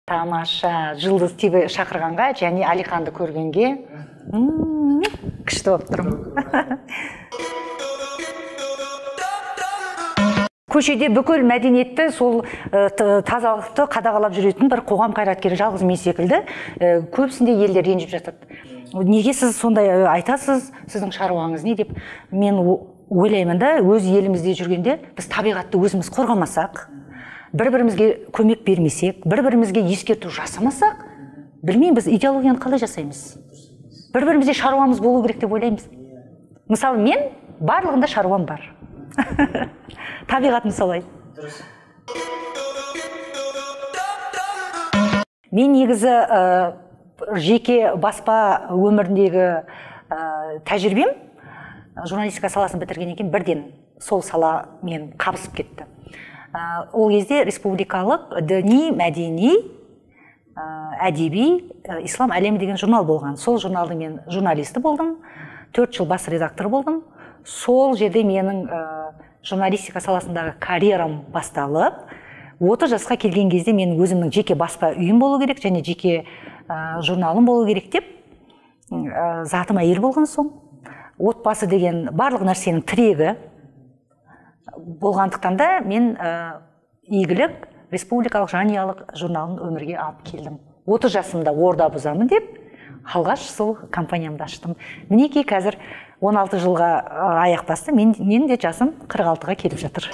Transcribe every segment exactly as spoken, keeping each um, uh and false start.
Тамаша. Жұлдыз тиви шақырғанға және Алиханды көргенге күшті болып тұрмын. Көшеде бүкіл мәдениетті, сол тазалықты қадағалап жүретін бір қоғам қайраткері жалғыз мен секілді көбісінде елдер ренжіп жатады. Неге сіз сондай айтасыз, сіздің шаруаңыз не деп? Мен ойлаймын да, өз елімізде жүргенде біз табиғатты өзіміз қорғамасақ, бір-бірімізге көмек бермесек, бір-бірімізге ескерту жасамасақ, білмеймін, біз идеологияны қалай жасаймыз? Бір-бірімізде шаруамыз болу керек деп ойлаймыз. Мысалы, мен барлығында шаруам бар. Табиғатын солай. Мен негізі жеке баспа өміріндегі тәжірибем, журналистика саласын бітіргеннен кейін бірден сол сала мен қабысып кетті. Ол кезде республикалық діни, мәдени, әдеби ислам әлемі деген журнал болған. Сол журналдың мен журналисті болдым, төрт жыл бас редактор болдым. Сол жерде менің журналистика саласындағы карьерам басталып, отыз жасқа келген кезде мен өзімнің жеке баспа үйім болу керек, және жеке журналым болу керек деп, затым әйел болған соң, отбасы деген барлық нәрсенің тірегі болғандықтан да мен игілік республикалық жанұялық журналын өмірге алып келдім. отыз жасымда орда бұзамын деп, алғаш сол компаниямды аштым. Мінекей қазір он алты жылға аяқ басты, мен де жасым қырық алтыға келіп жатыр.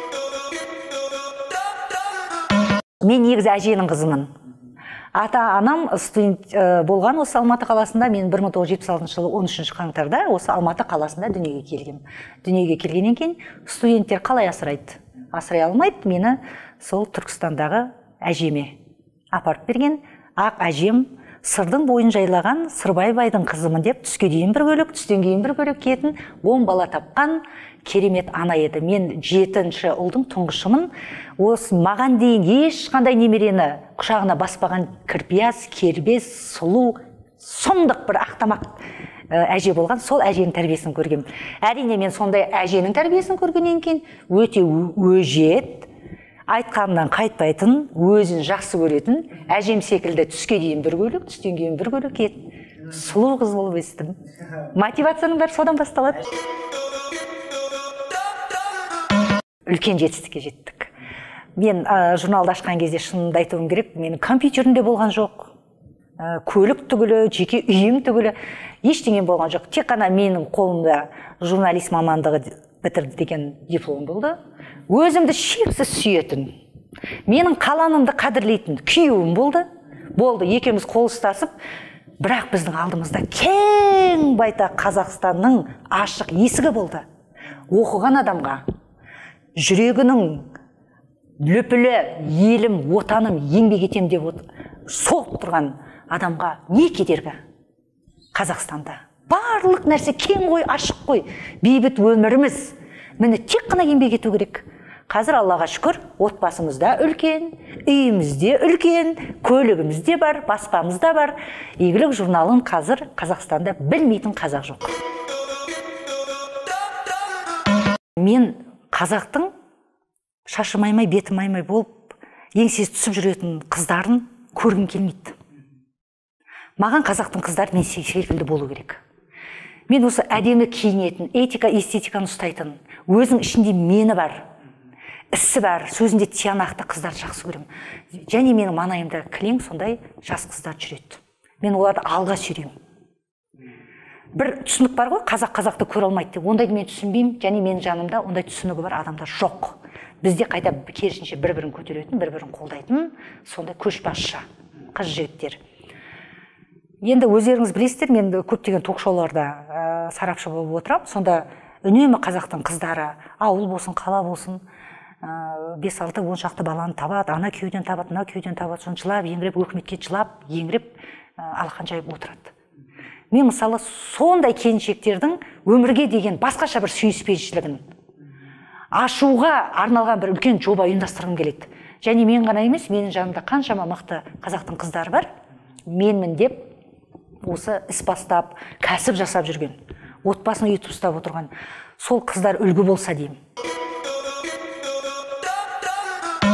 Мен негізі әженің қызымын. Ата-анам студент болған осы Алматы қаласында, мен бір мың тоғыз жүз жетпіс алтыншы жылы он үшінші қаңтарда осы Алматы қаласында дүниеге келгем. Дүниеге келгеннен кейін студенттер қалай асырайды? Асырай алмайды, мені сол Түркістандағы әжеме апарып берген. Ақ әжем сырдың бойын жайлаған Сырбай байдың қызымын деп, түске дейін бір бөлек, түстен кейін бір бөлек киетін, он бала тапқан керемет ана еді. Мен жетінші ұлдың тұңғышымын. Осы маған дейін ешқандай немерені құшағына баспаған кірпияз, кербез, сұлу, сұмдық бір ақтамақ әже болған. Сол әженің тәрбиесін көргем. Әрине мен сондай әженің тәрбиесін көргеннен кейін өте өжет, айтқанынан қайтпайтын, өзін жақсы көретін, әжем секілді түске дейін бір бөлек, түстен кейін бір бөлек киетін. Сұлу қыз болып өстім. Мотивацияның бәрі содан басталады. Үлкен жетістікке жеттік. Мен журналды ашқан кезде шынымды айтуым керек, менің компьютерімде болған жоқ. Көлік түгілі, жеке үйім түгілі, ештеңем болған жоқ. Тек қана менің қолымда журналист мамандығы бітірді деген диплом болды. Өзімді шексіз сүйетін, менің қаланымды қадірлейтін күйеуім болды. Болды, екеуміз қол ұстасып, бірақ біздің алдымызда кең байтақ Қазақстанның ашық есігі болды. Оқыған адамға, жүрегінің лүпілі елім, отаным, еңбек етем деп соғып тұрған адамға не кедергі? Қазақстанда барлық нәрсе кең ғой, ашық қой, бейбіт өміріміз. Мені тек қана еңбек ету керек. Қазір Аллаға шүкір, отбасымызда үлкен, үйімізде үлкен, көлігімізде бар, баспамызда бар. Игілік журналын қазір Қазақстанда білмейтін қазақ жоқ. Мен қазақтың шашы маймай, беті маймай болып, еңсесі түсіп жүретін қыздарын көргім келмейді. Маған қазақтың қыздары мен секілді болу керек. Мен осы әдемі киінетін, этика, эстетиканы ұстайтын, өзің ішінде мені бар, ісі бар, сөзінде тиянақты қыздар жақсы көрем. Және менің маңайымда кілең сондай жас қыздар жүреді. Мен оларды алға сүйрем. Бір түсінік бар ғой, қазақ қазақты көре алмайды деп. Ондайды мен түсінбеймін, және менің жанымда ондай түсінігі бар адамдар жоқ. Бізде қайта керісінше бір-бірін көтеретін, бір-бірін қолдайтын, сондай көшбасшы қыз жігіттер. Енді өздеріңіз білесіздер, мен көптеген ток-шоуларда сарапшы болып отырам. Сонда үнемі қазақтың қыздары, ауыл болсын, қала болсын, бес алты он шақты баланы табады, ана күйеуден табады, мына күйеуден табады, соны жылап, еңіреп, өкіметке жылап, еңіреп, алақан жайып отырады. Мен мысалы сондай келіншектердің өмірге деген басқаша бір сүйіспеншілігін ашуға арналған бір үлкен жоба ұйымдастырғым келеді. Және мен ғана емес, менің жанымда қаншама мықты қазақтың қыздары бар, менмін деп осы іс бастап, кәсіп жасап жүрген, отбасын үйітіп ұстап отырған, сол қыздар үлгі болса деймін.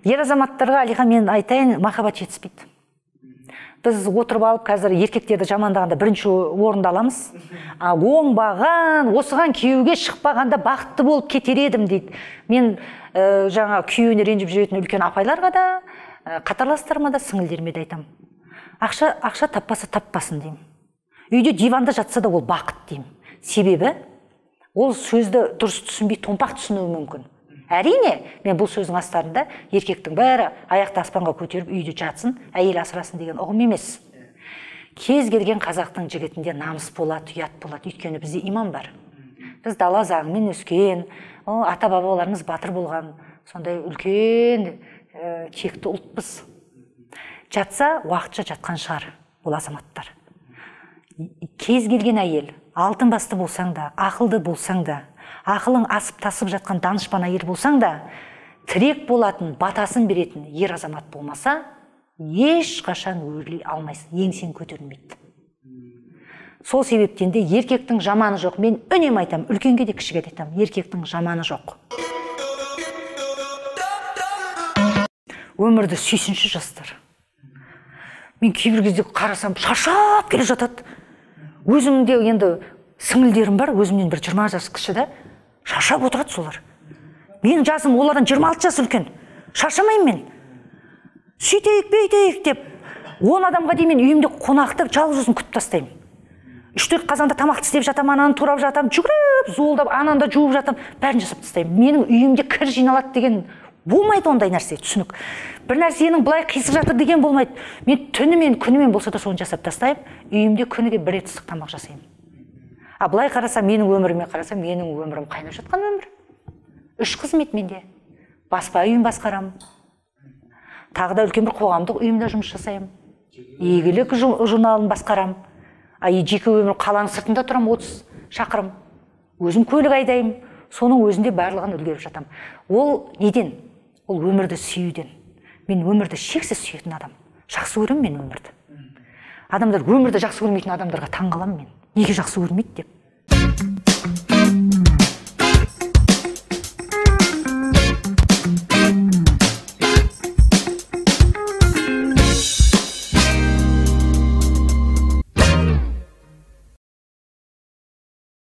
ер азаматтарға Алихан мен айтайын, махаббат жетіспейді. Біз отырып алып қазір еркектерді жамандағанда бірінші орынды аламыз. А оңбаған, осыған күйеуге шықпағанда бақытты болып кетер едім дейді. Мен ә, жаңа күйеуіне ренжіп жүретін үлкен апайларға да, ә, қатарластарыма да, сіңілдеріме де айтамын. Ақша, ақша таппаса таппасын деймін. Үйде диванда жатса да ол бақыт деймін. Себебі ол сөзді дұрыс түсінбей томпақ түсінуі мүмкін. Әрине, мен бұл сөздің астарында еркектің бәрі аяқты аспанға көтеріп үйде жатсын, әйел асырасын деген ұғым емес. Кез келген қазақтың жігітінде намыс болады, ұят болады. Өйткені бізде иман бар. Біз дала заңымен өскен, ата бабаларымыз батыр болған, сондай үлкен ә, кекті ұлтпыз. Жатса, уақытша жатқан шығар бұл азаматтар. Кез келген әйел, алтын басты болсаң да, ақылды болсаң да, ақылың асып тасып жатқан данышпан әйел болсаң да, тірек болатын, батасын беретін ер азамат болмаса, ешқашан өрлей алмайсың, еңсең көтерілмейді. Сол себептен де еркектің жаманы жоқ. Мен үнемі айтам, үлкенге де кішіге де айтам, еркектің жаманы жоқ. Өмірді сүйсінші жастар. Мен кейбір кезде қарасам, шаршап келе жатады. Өзімде енді сіңілдерім бар, өзімнен бір жиырма жас кіші да, шаршап отырады солар. Менің жасым олардан жиырма алты жас үлкен. Шаршамаймын мен. Сөйтейік, бейтейік деп, он адамға дейін мен үйімде қонақтап, жалғыз өзім күтіп тастаймын. Үш-төрт қазанда тамақ істеп жатам, ананы турап жатам, жүгіріп, зуылдап, ананы да жуып жатам, бәрін жасап тастаймын. Менің үйімде кір жиналады деген болмайды, ондай нәрсе, түсінік. Бір нәрсенің былай қисық жатыр деген болмайды. Мен түнімен, күнімен болса да соны жасап тастаймын, үйімде күніге бір рет ыстық тамақ жасаймын. А былай қараса, менің өміріме қараса, менің өмірім қайнап жатқан өмір. Үш қызмет менде. Баспа үйін басқарам. Тағы да үлкен бір қоғамдық үйімде жұмыс жасаймын. Игілік журналын басқарам. А жеке өмір қаланың сыртында тұрам, отыз шақырым. Өзім көлік айдаймын. Соның өзінде барлығын үлгеріп жатам. Ол неден? Ол өмірді сүюден. Мен өмірді шексіз сүйетін адам. Жақсы көремін мен өмірді. Адамдар өмірді жақсы көрмейтін адамдарға таң қаламын мен. Неге жақсы көрмейді деп.